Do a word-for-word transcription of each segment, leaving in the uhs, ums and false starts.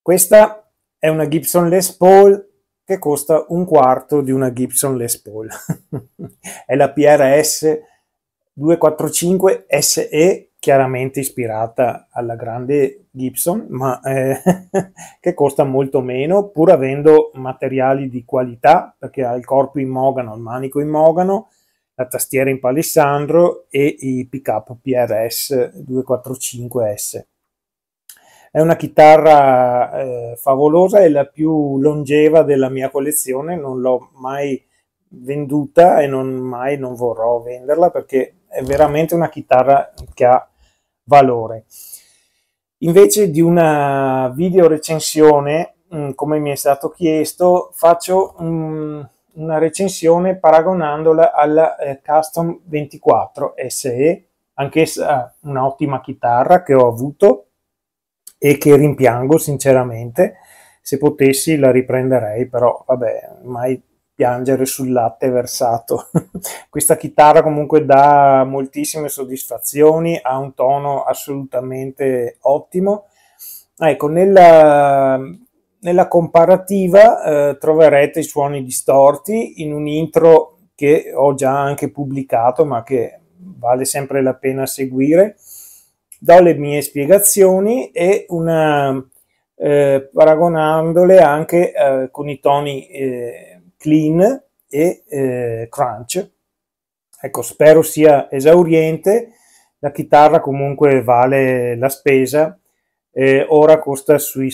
Questa è una Gibson Les Paul che costa un quarto di una Gibson Les Paul. È la P R S duecentoquarantacinque S E, chiaramente ispirata alla grande Gibson, ma eh, che costa molto meno, pur avendo materiali di qualità, perché ha il corpo in mogano, il manico in mogano, la tastiera in palissandro e i pick-up P R S duecentoquarantacinque S. È una chitarra eh, favolosa, è la più longeva della mia collezione, non l'ho mai venduta e non mai non vorrò venderla perché è veramente una chitarra che ha valore. Invece di una video recensione, mh, come mi è stato chiesto, faccio mh, una recensione paragonandola alla eh, Custom ventiquattro S E, anch'essa un'ottima chitarra che ho avuto e che rimpiango sinceramente. Se potessi la riprenderei, però vabbè, mai piangere sul latte versato. Questa chitarra comunque dà moltissime soddisfazioni, ha un tono assolutamente ottimo. Ecco, nella, nella comparativa eh, troverete i suoni distorti in un intro che ho già anche pubblicato, ma che vale sempre la pena seguire. Do le mie spiegazioni e una eh, paragonandole anche eh, con i toni eh, clean e eh, crunch. Ecco, spero sia esauriente. La chitarra comunque vale la spesa, eh, ora costa sui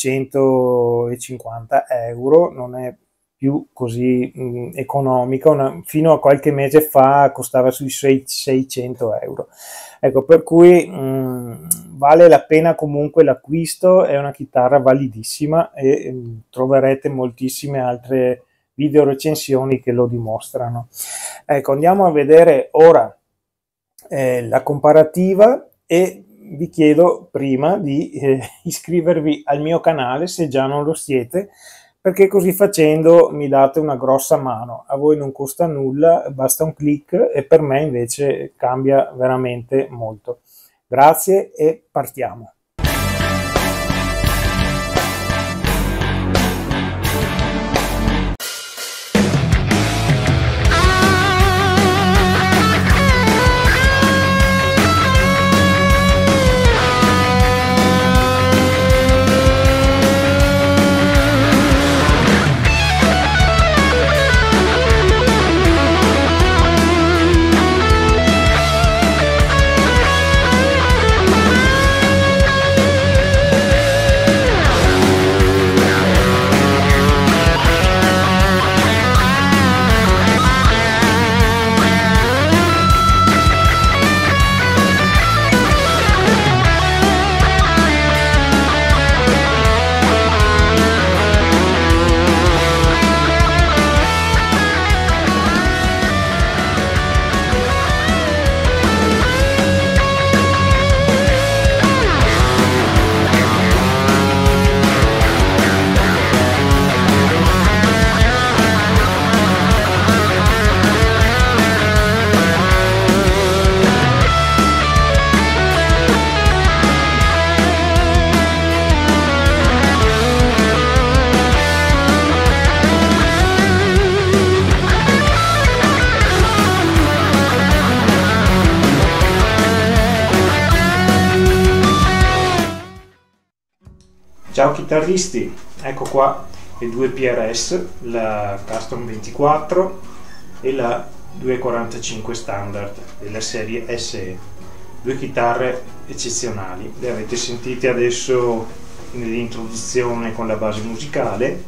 settecentocinquanta euro, non è più così mh, economica. Una, fino a qualche mese fa costava sui seicento euro. Ecco, per cui mh, vale la pena comunque l'acquisto, è una chitarra validissima e mh, troverete moltissime altre video recensioni che lo dimostrano. Ecco, andiamo a vedere ora eh, la comparativa e vi chiedo prima di eh, iscrivervi al mio canale se già non lo siete, perché così facendo mi date una grossa mano. A voi non costa nulla, basta un click e per me invece cambia veramente molto. Grazie e partiamo. Ciao chitarristi, ecco qua le due P R S, la Custom ventiquattro e la duecentoquarantacinque Standard della serie S E, due chitarre eccezionali. Le avete sentite adesso nell'introduzione con la base musicale.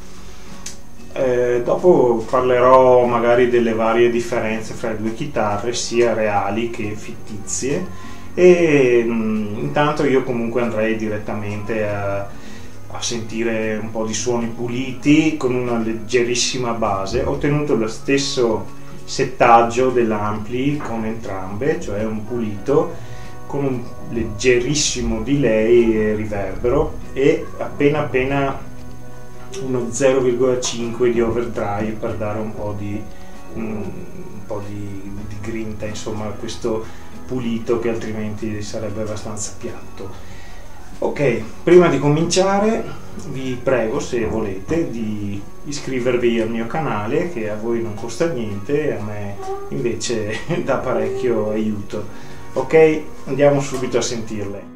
Eh, dopo parlerò magari delle varie differenze fra le due chitarre, sia reali che fittizie, e mh, intanto io comunque andrei direttamente a a sentire un po' di suoni puliti con una leggerissima base. Ho ottenuto lo stesso settaggio dell'ampli con entrambe, cioè un pulito con un leggerissimo delay e riverbero e appena appena uno zero virgola cinque di overdrive per dare un po' di, un, un po' di, di grinta insomma a questo pulito che altrimenti sarebbe abbastanza piatto. Ok, prima di cominciare vi prego, se volete, di iscrivervi al mio canale, che a voi non costa niente e a me invece dà parecchio aiuto. Ok, andiamo subito a sentirle.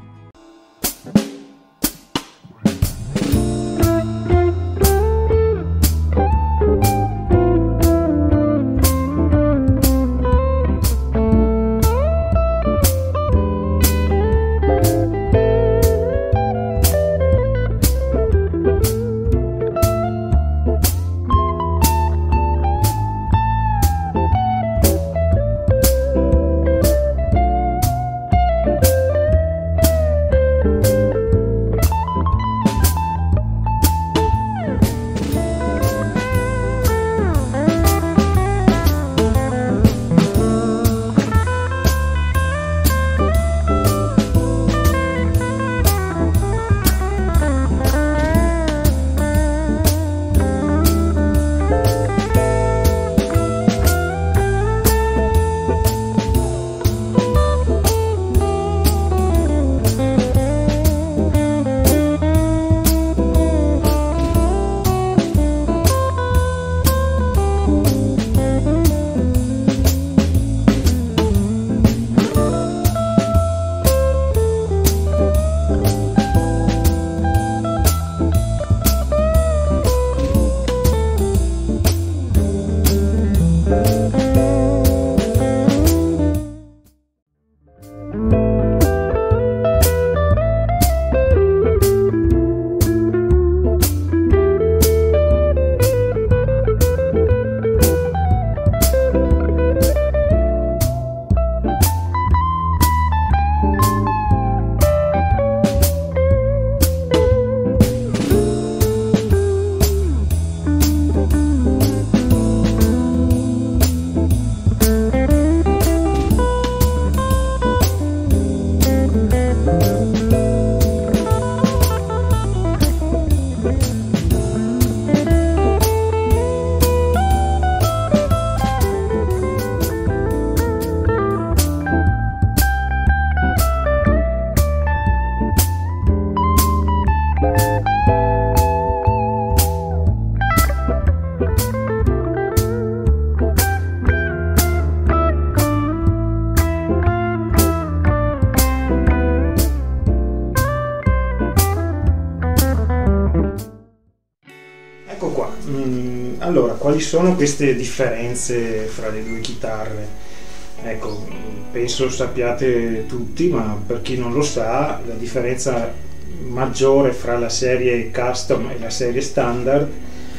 Ecco qua. Allora, quali sono queste differenze fra le due chitarre? Ecco, penso sappiate tutti, ma per chi non lo sa, la differenza maggiore fra la serie custom e la serie standard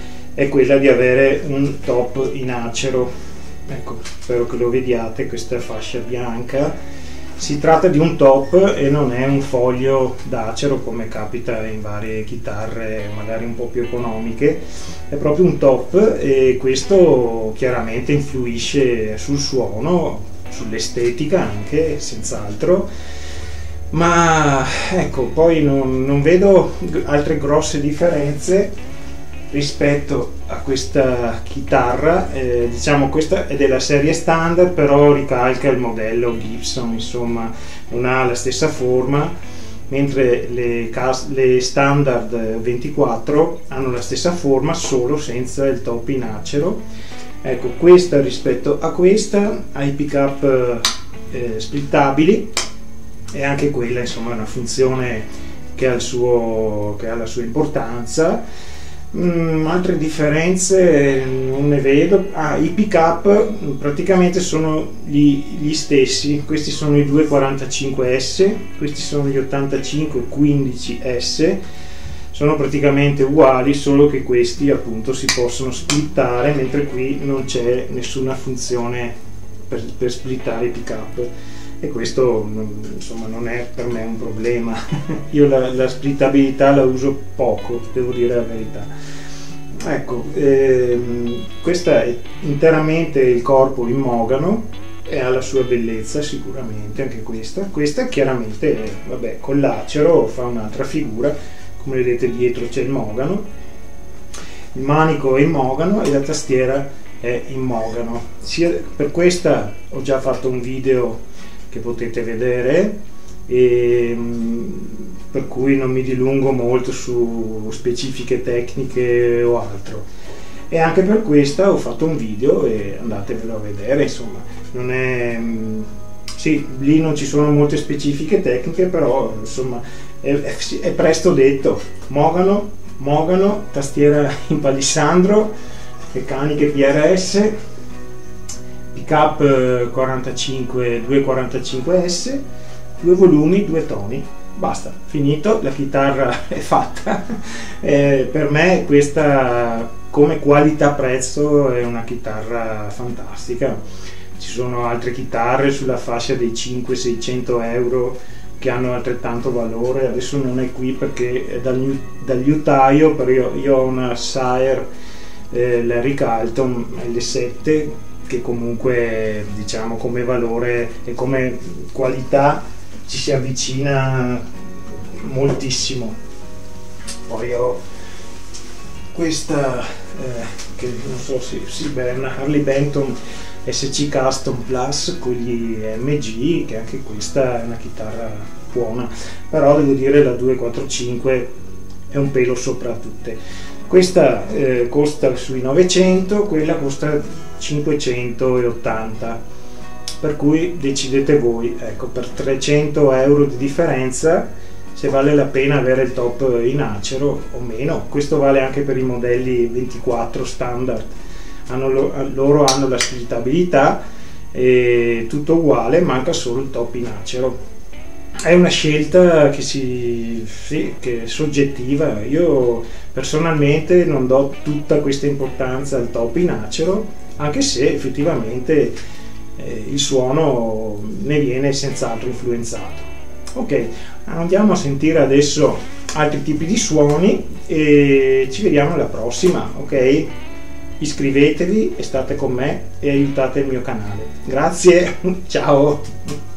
è quella di avere un top in acero. Ecco, spero che lo vediate, questa fascia bianca. Si tratta di un top e non è un foglio d'acero come capita in varie chitarre magari un po' più economiche, è proprio un top, e questo chiaramente influisce sul suono, sull'estetica anche, senz'altro. Ma ecco, poi non, non vedo altre grosse differenze rispetto a questa chitarra. Eh, diciamo, questa è della serie standard, però ricalca il modello Gibson, insomma non ha la stessa forma, mentre le, le standard ventiquattro hanno la stessa forma, solo senza il top in acero. Ecco, questa rispetto a questa ha i pick up eh, splittabili, e anche quella insomma è una funzione che ha, il suo, che ha la sua importanza. Mm, altre differenze non ne vedo. Ah, i pick up praticamente sono gli, gli stessi. Questi sono i due quarantacinque S, questi sono gli ottantacinque quindici S, sono praticamente uguali, solo che questi appunto si possono splittare, mentre qui non c'è nessuna funzione per, per splittare i pick up, e questo insomma non è per me un problema. Io la, la splittabilità la uso poco, devo dire la verità. Ecco, ehm, questa è interamente il corpo in mogano e ha la sua bellezza sicuramente anche questa. Questa chiaramente, vabbè, con l'acero fa un'altra figura, come vedete dietro c'è il mogano, il manico è in mogano e la tastiera è in mogano. Sia, per questa ho già fatto un video che potete vedere, e per cui non mi dilungo molto su specifiche tecniche o altro, e anche per questa ho fatto un video e andatevelo a vedere. Insomma, non è sì, lì non ci sono molte specifiche tecniche, però insomma è, è, è presto detto. Mogano, Mogano, tastiera in palissandro, meccaniche P R S, pickup quarantacinque, due quarantacinque S, due volumi, due toni, basta, finito, la chitarra è fatta. Eh, per me questa, come qualità prezzo, è una chitarra fantastica. Ci sono altre chitarre sulla fascia dei cinquecento seicento euro che hanno altrettanto valore. Adesso non è qui perché è dal, dal liutaio, però io, io ho una Sire eh, Larry Carlton L sette, che comunque, diciamo, come valore e come qualità ci si avvicina moltissimo. Poi ho questa eh, che non so se si beh, è una Harley Benton S C Custom Plus con gli M G, che anche questa è una chitarra buona, però devo dire la due quarantacinque è un pelo sopra tutte. Questa eh, costa sui novecento, quella costa cinquecentottanta, per cui decidete voi. Ecco, per trecento euro di differenza, se vale la pena avere il top in acero o meno. Questo vale anche per i modelli ventiquattro standard, hanno, loro hanno la splittabilità e tutto uguale, manca solo il top in acero. È una scelta che, si, sì, che è soggettiva. Io personalmente non do tutta questa importanza al top in acero, anche se effettivamente eh, il suono ne viene senz'altro influenzato. Ok, andiamo a sentire adesso altri tipi di suoni e ci vediamo alla prossima. Ok, iscrivetevi e state con me e aiutate il mio canale. Grazie, ciao.